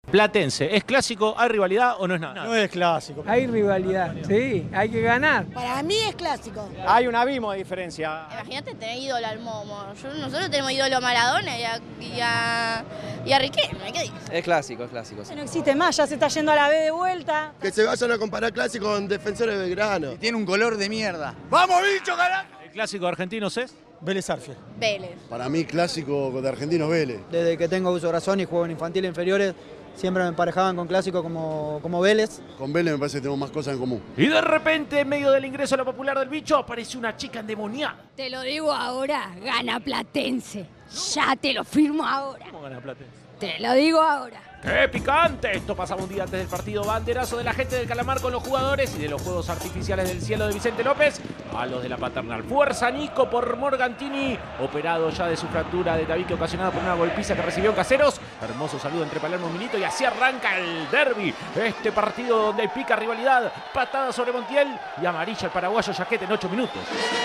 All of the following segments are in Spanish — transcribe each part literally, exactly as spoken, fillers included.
Platense, ¿es clásico? ¿Hay rivalidad o no es nada? No es clásico. Hay rivalidad, sí, hay que ganar. Para mí es clásico. Hay un abismo de diferencia. Imagínate tener ídolo al Momo. Yo, nosotros tenemos ídolo a Maradona y a, y a, y a Riquelme. ¿Qué dices? Es clásico, es clásico. Sí. No existe más, ya se está yendo a la B de vuelta. Que se vayan a comparar clásico con Defensores de Belgrano. Tiene un color de mierda. ¡Vamos, bicho, carajo! ¿El clásico de argentinos es? Vélez Arfiel. Vélez. Para mí clásico de Argentinos Vélez. Desde que tengo uso de razón y juego en infantil inferiores, siempre me emparejaban con clásicos como, como Vélez. Con Vélez me parece que tenemos más cosas en común. Y de repente, en medio del ingreso a lo popular del bicho, aparece una chica endemoniada. Te lo digo ahora, gana Platense. Ya te lo firmo ahora. ¿Cómo gana Platense? Te lo digo ahora. ¡Qué picante! Esto pasaba un día antes del partido. Banderazo de la gente del Calamar con los jugadores y de los juegos artificiales del cielo de Vicente López a los de la Paternal. Fuerza Nico por Morgantini, operado ya de su fractura de tabique ocasionada por una golpiza que recibió en Caseros. Hermoso saludo entre Palermo y Milito y así arranca el derbi. Este partido donde hay pica rivalidad, patada sobre Montiel y amarilla el paraguayo Jaquete en ocho minutos.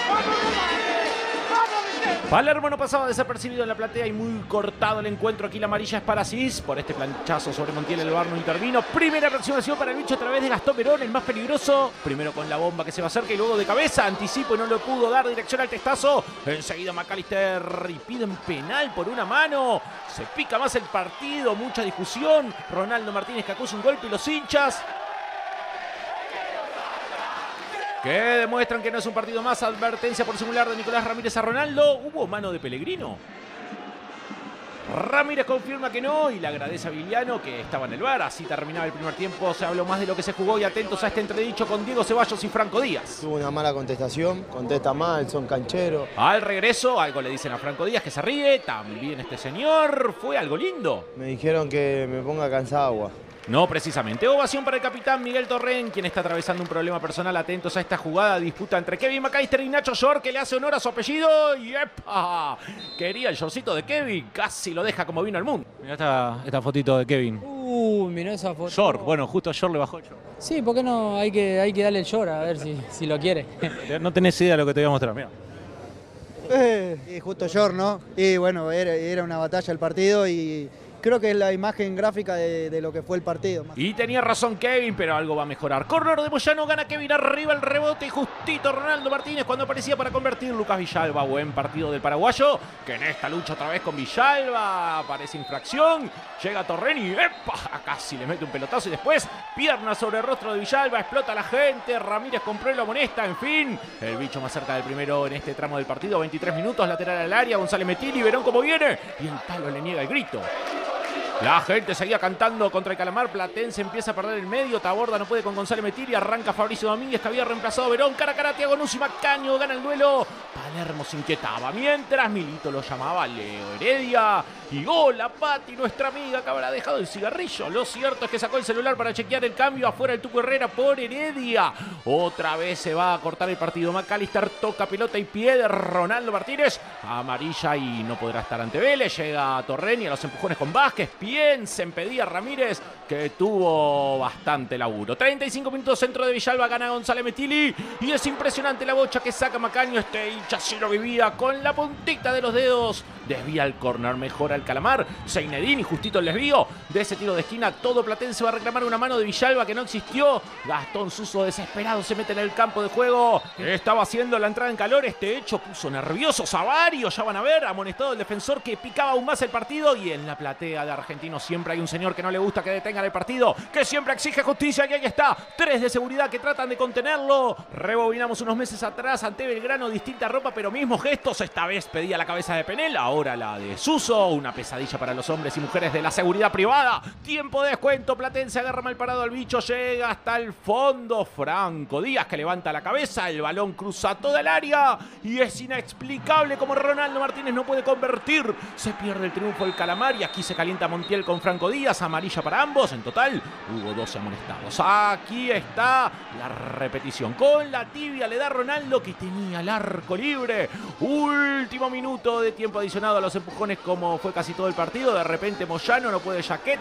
Palermo no pasaba desapercibido en la platea y muy cortado el encuentro. Aquí la amarilla es para Cis. Por este planchazo sobre Montiel el V A R no intervino. Primera aproximación para el bicho a través de Gastón Verón, el más peligroso. Primero con la bomba que se va acerca y luego de cabeza. Anticipo y no lo pudo dar dirección al testazo. Enseguida McAllister y piden penal por una mano. Se pica más el partido. Mucha discusión. Ronaldo Martínez que acusa un golpe y los hinchas que demuestran que no es un partido más. Advertencia por simular de Nicolás Ramírez a Ronaldo. ¿Hubo mano de Pellegrino? Ramírez confirma que no y le agradece a Viliano que estaba en el V A R. Así terminaba el primer tiempo. Se habló más de lo que se jugó y atentos a este entredicho con Diego Ceballos y Franco Díaz. Tuvo una mala contestación, contesta mal, son cancheros. Al regreso, algo le dicen a Franco Díaz que se ríe. También este señor. Fue algo lindo. Me dijeron que me ponga cansada agua. No, precisamente. Ovación para el capitán Miguel Torren, quien está atravesando un problema personal. Atentos a esta jugada, disputa entre Kevin McAllister y Nacho Shore, que le hace honor a su apellido. Y ¡epa! Quería el shortcito de Kevin, casi lo deja como vino al mundo. Mirá esta, esta fotito de Kevin. Uy, mirá esa foto. Shore, bueno, justo a Shore le bajó el short. Sí, ¿por qué no? Hay que, hay que darle el short a ver si, si lo quiere. No tenés idea de lo que te voy a mostrar, mira. Eh, y justo York, ¿no? Y bueno, era, era una batalla el partido y creo que es la imagen gráfica de, de lo que fue el partido. Y tenía razón Kevin, pero algo va a mejorar. Corner de Moyano, gana Kevin, arriba el rebote y justito Ronaldo Martínez cuando aparecía para convertir. Lucas Villalba, buen partido del paraguayo, que en esta lucha otra vez con Villalba, aparece infracción, llega Torren y ¡epa! Casi le mete un pelotazo y después pierna sobre el rostro de Villalba, explota la gente, Ramírez compró y lo amonesta, en fin. El bicho más cerca del primero en este tramo del partido, veintitrés minutos, lateral al área, González Metilli, Verón como viene y el talo le niega el grito. La gente seguía cantando contra el Calamar. Platense empieza a perder el medio. Taborda no puede con González Metilli. Arranca Fabricio Domínguez, que había reemplazado a Verón. Cara a cara, Thiago Nuzzi, Macaño gana el duelo. Palermo se inquietaba. Mientras Milito lo llamaba Leo Heredia. Y hola, Pati, nuestra amiga, que habrá dejado el cigarrillo. Lo cierto es que sacó el celular para chequear el cambio. Afuera el Tuco Herrera por Heredia. Otra vez se va a cortar el partido. McAllister toca pelota y pie de Ronaldo Martínez. Amarilla y no podrá estar ante Vélez. Llega Torren y a los empujones con Vázquez. Bien se impedía Ramírez, que tuvo bastante laburo. treinta y cinco minutos, centro de Villalba, gana González Metilli. Y es impresionante la bocha que saca Macaño. Este hincha sí lo vivía con la puntita de los dedos. Desvía el córner, mejora el Calamar. Seinedín y justito el desvío de ese tiro de esquina. Todo Platense va a reclamar una mano de Villalba que no existió. Gastón Suso desesperado se mete en el campo de juego. Estaba haciendo la entrada en calor. Este hecho puso nerviosos a varios. Ya van a ver, amonestado el defensor que picaba aún más el partido. Y en la platea de Argentino siempre hay un señor que no le gusta que detengan el partido, que siempre exige justicia. Y ahí está, tres de seguridad que tratan de contenerlo. Rebobinamos unos meses atrás ante Belgrano, distinta ropa pero mismos gestos. Esta vez pedía la cabeza de Penel, ahora la de Suso. Una pesadilla para los hombres y mujeres de la seguridad privada. Tiempo de descuento, Platense agarra mal parado al bicho, llega hasta el fondo. Franco Díaz que levanta la cabeza, el balón cruza toda el área y es inexplicable como Ronaldo Martínez no puede convertir. Se pierde el triunfo del Calamar y aquí se calienta Montiel con Franco Díaz, amarilla para ambos. En total hubo doce amonestados. Aquí está la repetición. Con la tibia le da Ronaldo, que tenía el arco libre. Último minuto de tiempo adicionado a los empujones, como fue casi todo el partido. De repente Moyano no puede Jaquet.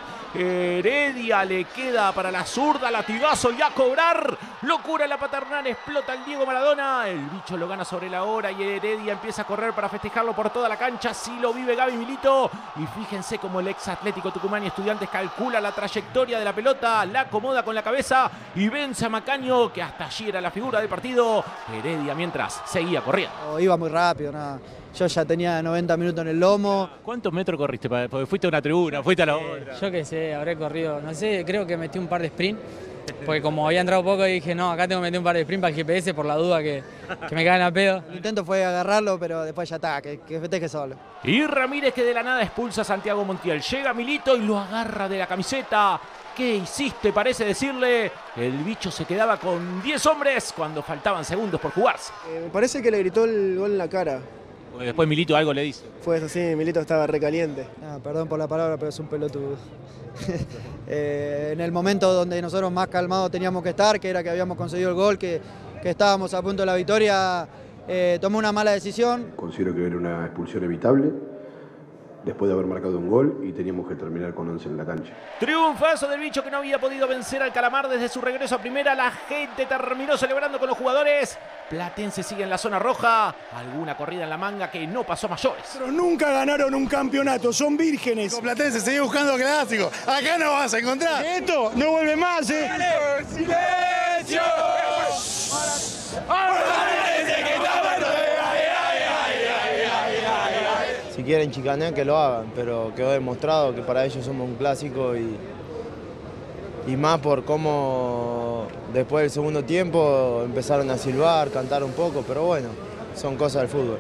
Heredia le queda para la zurda, latigazo y a cobrar. Locura en la Paternal, explota el Diego Maradona. El bicho lo gana sobre la hora y Heredia empieza a correr para festejarlo por toda la cancha. Sí lo vive Gaby Milito. Y fíjense cómo el ex atleta Atlético Tucumán y Estudiantes calcula la trayectoria de la pelota, la acomoda con la cabeza y vence a Macaño, que hasta allí era la figura del partido. Heredia mientras seguía corriendo. Iba muy rápido, nada. Yo ya tenía noventa minutos en el lomo. ¿Cuántos metros corriste? Porque fuiste a una tribuna, fuiste a la otra. Yo qué sé, habré corrido, no sé, creo que metí un par de sprint. Porque como había entrado poco dije, no, acá tengo que meter un par de sprint para el G P S por la duda que, que me caen a pedo. El intento fue agarrarlo, pero después ya está, que, que festeje solo. Y Ramírez, que de la nada expulsa a Santiago Montiel. Llega Milito y lo agarra de la camiseta. ¿Qué hiciste? Parece decirle. El bicho se quedaba con diez hombres cuando faltaban segundos por jugarse. Eh, me parece que le gritó el gol en la cara. Después Milito algo le dice. Fue eso, sí, Milito estaba recaliente. Ah, perdón por la palabra, pero es un pelotudo. eh, en el momento donde nosotros más calmados teníamos que estar, que era que habíamos conseguido el gol, que, que estábamos a punto de la victoria, eh, tomó una mala decisión. Considero que era una expulsión evitable, después de haber marcado un gol y teníamos que terminar con once en la cancha. Triunfazo del bicho, que no había podido vencer al Calamar desde su regreso a primera. La gente terminó celebrando con los jugadores. Platense sigue en la zona roja. Alguna corrida en la manga que no pasó a mayores. Pero nunca ganaron un campeonato, son vírgenes. Platense, seguí buscando clásico. Acá no vas a encontrar. Esto no vuelve más, ¿eh? ¡Silencio! Si quieren chicanear, que lo hagan, pero quedó demostrado que para ellos somos un clásico y, y más por cómo después del segundo tiempo empezaron a silbar, cantar un poco, pero bueno, son cosas del fútbol.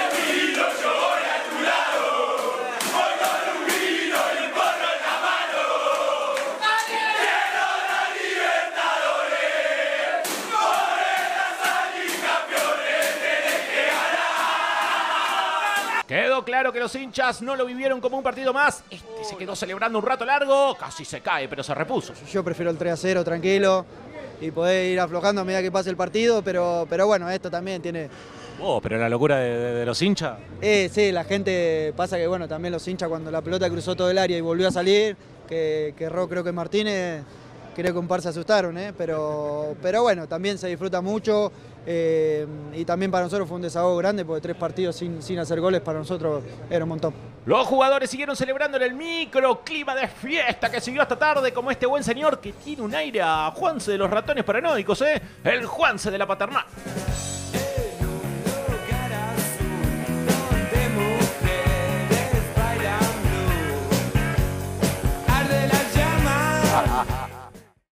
Quedó claro que los hinchas no lo vivieron como un partido más. Este se quedó celebrando un rato largo. Casi se cae, pero se repuso. Yo prefiero el tres a cero tranquilo y poder ir aflojando a medida que pase el partido, pero, pero bueno, esto también tiene... Oh, pero la locura de, de, de los hinchas. Eh, sí, la gente pasa que bueno, también los hinchas cuando la pelota cruzó todo el área y volvió a salir, que, que erró creo que Martínez, creo que un par se asustaron, ¿eh? pero, pero bueno, también se disfruta mucho. Eh, y también para nosotros fue un desahogo grande porque tres partidos sin, sin hacer goles para nosotros era un montón. Los jugadores siguieron celebrando en el microclima de fiesta que siguió hasta tarde, como este buen señor que tiene un aire a Juanse de los ratones paranoicos, ¿eh? El Juanse de la paternal.